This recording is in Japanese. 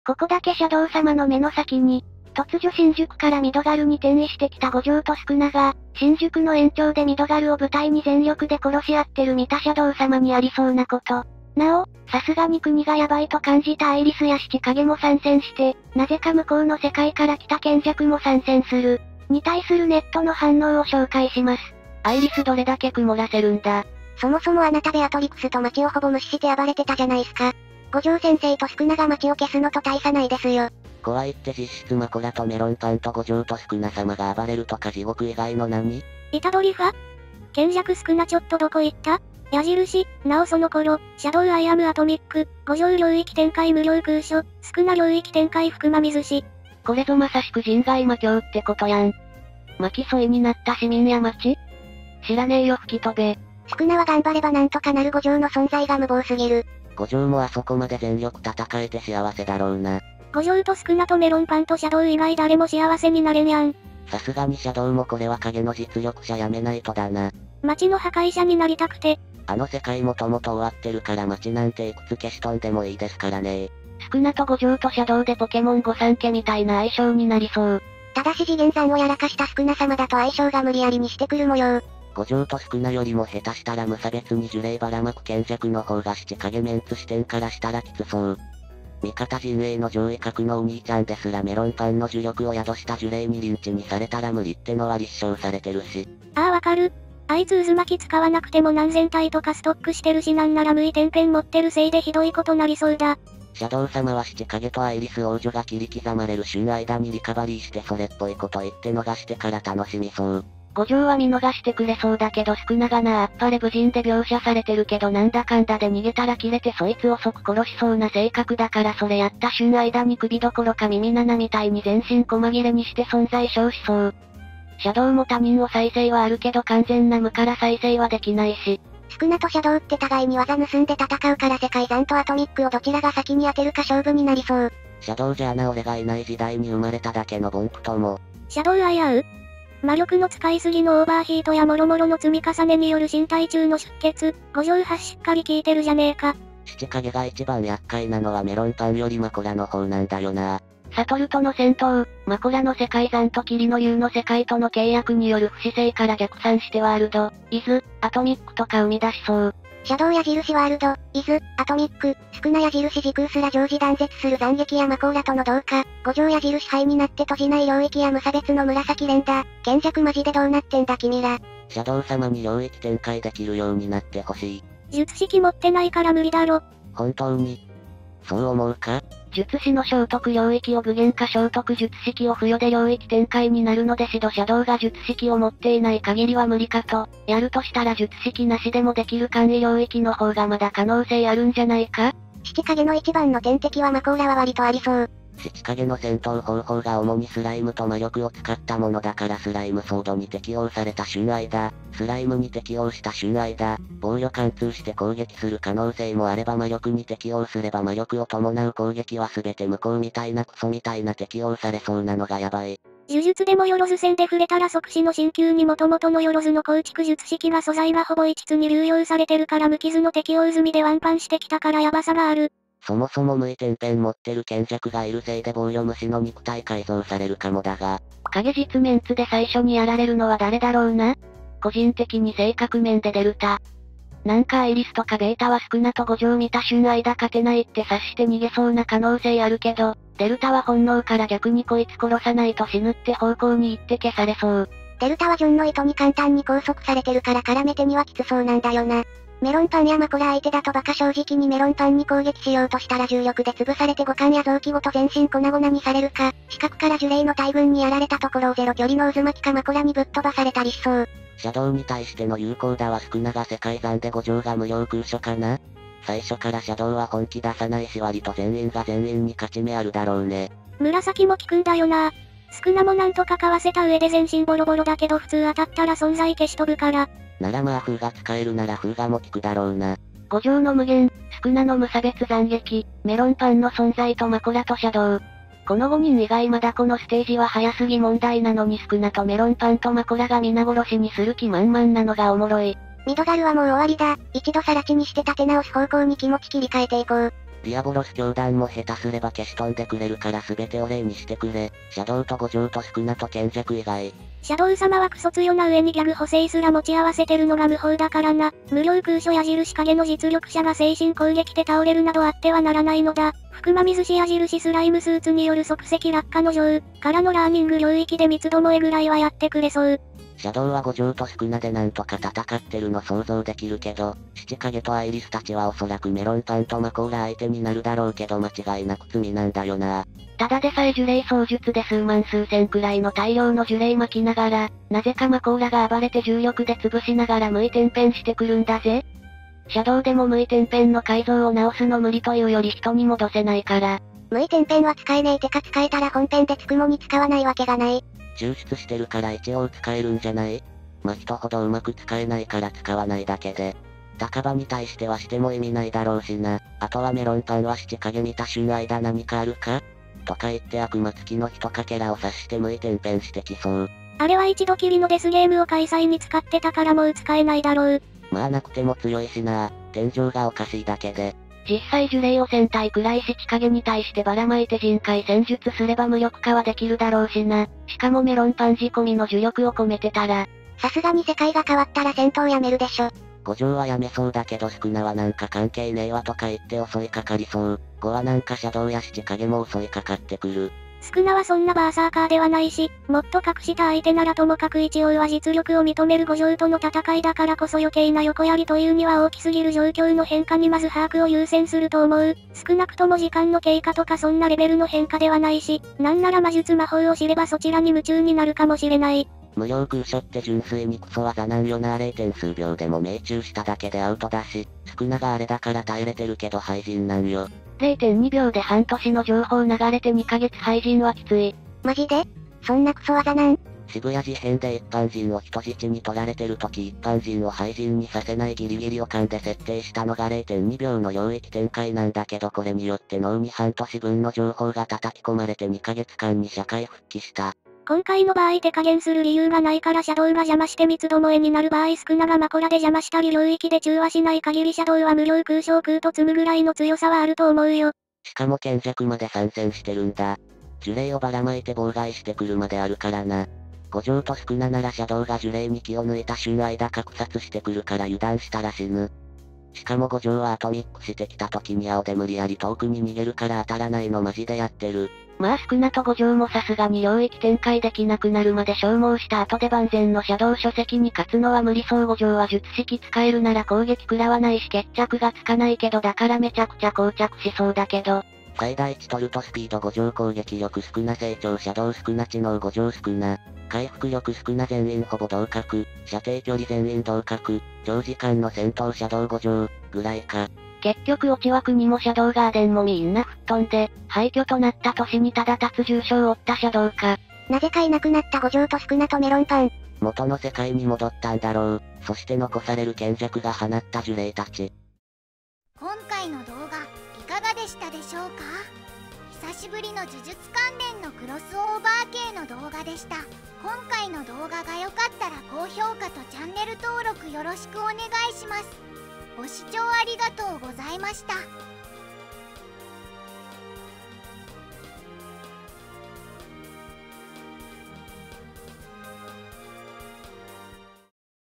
ここだけシャドウ様の目の先に、突如新宿からミドガルに転移してきた五条とスクナが、新宿の延長でミドガルを舞台に全力で殺し合ってる見たシャドウ様にありそうなこと。なお、さすがに国がヤバいと感じたアイリスや七影も参戦して、なぜか向こうの世界から来た賢弱も参戦する。に対するネットの反応を紹介します。アイリスどれだけ曇らせるんだ。 そもそもあなたベアトリクスと街をほぼ無視して暴れてたじゃないすか。五条先生とスクナが街を消すのと大差ないですよ。 怖いって実質マコラとメロンパンと五条とスクナ様が暴れるとか地獄以外の何？ イタドリファ？賢弱スクナちょっとどこ行った？矢印、なおその頃、シャドウアイアムアトミック、五条領域展開無料空所、スクナ領域展開福間水氏。これぞまさしく人外魔境ってことやん。巻き添えになった市民や町？知らねえよ吹き飛べ。 スクナは頑張ればなんとかなる五条の存在が無謀すぎる。 五条もあそこまで全力戦えて幸せだろうな。 五条とスクナとメロンパンとシャドウ以外誰も幸せになれんやん。 さすがにシャドウもこれは影の実力者やめないとだな。 街の破壊者になりたくて。 あの世界もともと終わってるから街なんていくつ消し飛んでもいいですからね。 スクナと五条とシャドウでポケモン御三家みたいな相性になりそう。 ただし次元山をやらかしたスクナ様だと相性が無理やりにしてくる模様。 五条とスクナよりも下手したら無差別に呪霊ばらまく賢弱の方が七影メンツ視点からしたらきつそう。味方陣営の上位格のお兄ちゃんですらメロンパンの呪力を宿した呪霊にリンチにされたら無理ってのは立証されてるし。 ああわかる。あいつ渦巻き使わなくても何千体とかストックしてるしなんなら無意点ペン持ってるせいでひどいことなりそうだ。 シャドウ様は七影とアイリス王女が切り刻まれる旬間にリカバリーしてそれっぽいこと言って逃してから楽しみそう。 五条は見逃してくれそうだけど少ながなあっぱれ無人で描写されてるけどなんだかんだで逃げたら切れてそいつを即殺しそうな性格だからそれやった瞬間に首どころか耳七みたいに全身細切れにして存在消しそう。シャドウも他人を再生はあるけど完全な無から再生はできないし。 スクナとシャドウって互いに技盗んで戦うから世界山とアトミックをどちらが先に当てるか勝負になりそう。 シャドウじゃあな俺がいない時代に生まれただけのボンプとも。 シャドウ危う？魔力の使いすぎのオーバーヒートや諸々の積み重ねによる身体中の出血、五条発しっかり効いてるじゃねえか。 七影が一番厄介なのはメロンパンよりマコラの方なんだよな。 サトルとの戦闘、マコラの世界山と霧の竜の世界との契約による不死性から逆算してワールド、イズ、アトミックとか生み出しそう。 シャドウ矢印ワールド、イズ、アトミック、スクナ矢印時空すら常時断絶する斬撃やマコーラとの同化、五条矢印灰になって閉じない領域や無差別の紫連打、賢弱マジでどうなってんだ君ら。 シャドウ様に領域展開できるようになってほしい。 術式持ってないから無理だろ。 本当にそう思うか？ 術師の聖徳領域を具現化聖徳術式を付与で領域展開になるのでシドシャドウが術式を持っていない限りは無理かと。やるとしたら術式なしでもできる簡易領域の方がまだ可能性あるんじゃないか？ 七影の一番の天敵はマコーラは割とありそう。 七影の戦闘方法が主にスライムと魔力を使ったものだからスライムソードに適用された瞬間、スライムに適用した瞬間、防御貫通して攻撃する可能性もあれば魔力に適用すれば魔力を伴う攻撃は全て無効みたいなクソみたいな適用されそうなのがやばい。 呪術でもよろず戦で触れたら即死の鍼灸に元々のよろずの構築術式が素材がほぼ一途に流用されてるから無傷の適用済みでワンパンしてきたからヤバさがある。 そもそも無意点ペン持ってる賢弱がいるせいで防御無視の肉体改造されるかもだが。 影実メンツで最初にやられるのは誰だろうな？個人的に性格面でデルタ。なんかアイリスとかベータはスクナと五条見た瞬間勝てないって察して逃げそうな可能性あるけど、デルタは本能から逆にこいつ殺さないと死ぬって方向に行って消されそう。 デルタはジョンの糸に簡単に拘束されてるから絡めてにはきつそうなんだよな。メロンパンやマコラ相手だとバカ正直にメロンパンに攻撃しようとしたら重力で潰されて五感や臓器ごと全身粉々にされるか、視覚から呪霊の大群にやられたところをゼロ距離の渦巻きかマコラにぶっ飛ばされたりしそう。 シャドウに対しての有効打は少なが世界山で五条が無料空所かな？最初からシャドウは本気出さないし割と全員が全員に勝ち目あるだろうね。 紫も効くんだよな。スクナもなんとかかわせた上で全身ボロボロだけど普通当たったら存在消し飛ぶから。 ならまあ風が使えるなら風がも効くだろうな。 五条の無限、スクナの無差別斬撃、メロンパンの存在とマコラとシャドウ。この5人以外まだこのステージは早すぎ問題なのにスクナとメロンパンとマコラが皆殺しにする気満々なのがおもろい。 ミドガルはもう終わりだ。一度更地にして立て直す方向に気持ち切り替えていこう。 ディアボロス教団も下手すれば消し飛んでくれるから全てを例にしてくれ。シャドウと五条とスクナと賢弱以外。 シャドウ様はクソ強な上にギャグ補正すら持ち合わせてるのが無法だからな。無料空所矢印影の実力者が精神攻撃で倒れるなどあってはならないのだ。福間水し矢印スライムスーツによる即席落下の上からのラーニング領域で三つどもえぐらいはやってくれそう。 シャドウは五条とスクナでなんとか戦ってるの想像できるけど、七影とアイリスたちはおそらくメロンパンとマコーラ相手になるだろうけど間違いなく罪なんだよな。 ただでさえ呪霊操術で数万数千くらいの大量の呪霊巻きながら、なぜかマコーラが暴れて重力で潰しながら無意点変してくるんだぜ。シャドウでも無意点変の改造を直すの無理というより人に戻せないから。 無意点変は使えねえてか使えたら本編でつくもに使わないわけがない。 抽出してるから一応使えるんじゃない？人ほどうまく使えないから使わないだけで。高場に対してはしても意味ないだろうしな。あとはメロンパンは七影見た瞬間何かあるかとか言って悪魔付きの一かけらを刺して無意点変してきそう。 あれは一度きりのデスゲームを開催に使ってたからもう使えないだろう。 まあなくても強いしな。天井がおかしいだけで。 実際呪霊を1000体くらい七影に対してばらまいて人海戦術すれば無力化はできるだろうしな。しかもメロンパン仕込みの呪力を込めてたら。 さすがに世界が変わったら戦闘やめるでしょ。 五条はやめそうだけどスクナはなんか関係ねえわとか言って襲いかかりそう。5はなんかシャドウや七影も襲いかかってくる。 スクナはそんなバーサーカーではないし、もっと隠した相手ならともかく一応は実力を認める五条との戦いだからこそ余計な横やりというには大きすぎる状況の変化にまず把握を優先すると思う。少なくとも時間の経過とかそんなレベルの変化ではないし、なんなら魔術魔法を知ればそちらに夢中になるかもしれない。 無料空所って純粋にクソ技なんよな。0. 点数秒でも命中しただけでアウトだし、スクナがあれだから耐えれてるけど廃人なんよ。 0.2 秒で半年の情報流れて2ヶ月廃人はきつい。 マジで？そんなクソ技なん？ 渋谷事変で一般人を人質に取られてる時一般人を廃人にさせないギリギリを勘で設定したのが 0.2 秒の領域展開なんだけどこれによって脳に半年分の情報が叩き込まれて2ヶ月間に社会復帰した。 今回の場合手加減する理由がないからシャドウが邪魔して三つどもえになる場合スクナがマコラで邪魔したり領域で中和しない限りシャドウは無料空想空と積むぐらいの強さはあると思うよ。 しかも賢弱まで参戦してるんだ。呪霊をばらまいて妨害してくるまであるからな。五条とスクナならシャドウが呪霊に気を抜いた瞬間格殺してくるから油断したら死ぬ。しかも五条はアトミックしてきた時に青で無理やり遠くに逃げるから当たらないのマジでやってる。 まあスクナと五条もさすがに領域展開できなくなるまで消耗した後で万全のシャドウ書籍に勝つのは無理そう。五条は術式使えるなら攻撃食らわないし決着がつかないけどだからめちゃくちゃ膠着しそうだけど。 最大値トルトスピード五条攻撃力少な成長シャドウ少な知能五条少な。回復力少な全員ほぼ同格。射程距離全員同格。長時間の戦闘シャドウ五条ぐらいか。 結局落ち枠にもシャドウガーデンもみんな吹っ飛んで、廃墟となった年にただ立つ重傷を負ったシャドウか。 なぜかいなくなった五条とスクナとメロンパン。 元の世界に戻ったんだろう。そして残される賢弱が放った呪霊たち。 今回の動画いかがでしたでしょうか？久しぶりの呪術関連のクロスオーバー系の動画でした。今回の動画が良かったら高評価とチャンネル登録よろしくお願いします。ご視聴ありがとうございました。